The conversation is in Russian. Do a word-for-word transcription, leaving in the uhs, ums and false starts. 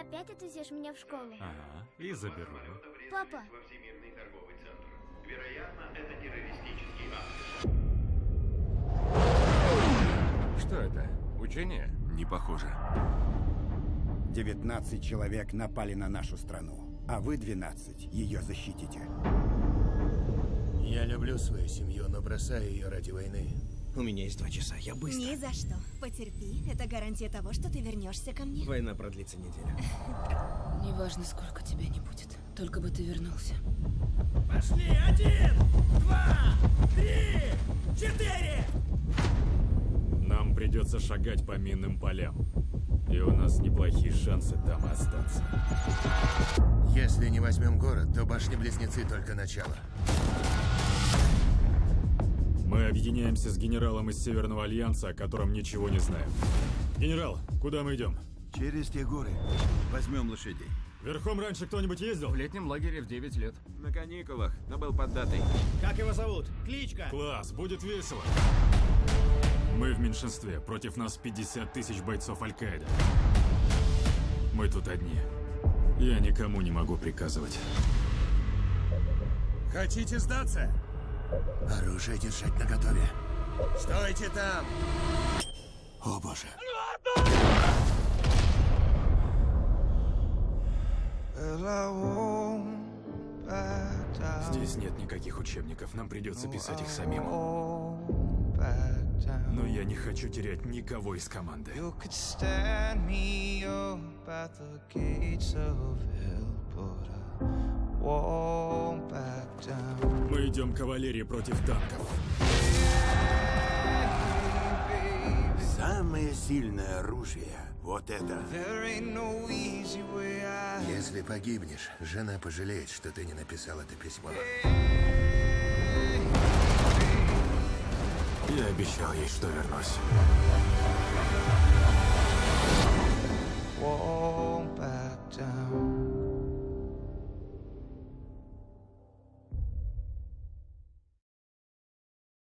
опять отвезешь меня в школу? Ага, и заберу. Папа! Вероятно, это террористический акт. Что это? Учение? Не похоже. девятнадцать человек напали на нашу страну, а вы двенадцать ее защитите. Я люблю свою семью, но бросаю ее ради войны. У меня есть два часа, я быстро. Ни за что. Потерпи, это гарантия того, что ты вернешься ко мне. Война продлится неделю. Неважно, сколько тебя не будет, только бы ты вернулся. Пошли! Один, два, три, четыре! Нам придется шагать по минным полям. И у нас неплохие шансы там остаться. Если не возьмем город, то башни-близнецы только начало. Мы объединяемся с генералом из Северного Альянса, о котором ничего не знаем. Генерал, куда мы идем? Через те горы. Возьмем лошадей. Верхом раньше кто-нибудь ездил? В летнем лагере в девять лет. На каникулах, но был под датой. Как его зовут? Кличка? Класс, будет весело. Мы в меньшинстве, против нас пятьдесят тысяч бойцов Аль-Каиды. Мы тут одни. Я никому не могу приказывать. Хотите сдаться? Оружие держать наготове. Стойте там! О боже! Здесь нет никаких учебников, нам придется писать их самим. Но я не хочу терять никого из команды. Мы идем кавалерии против танков. Самое сильное оружие — вот это. Если погибнешь, жена пожалеет, что ты не написал это письмо. Я обещал ей, что вернусь.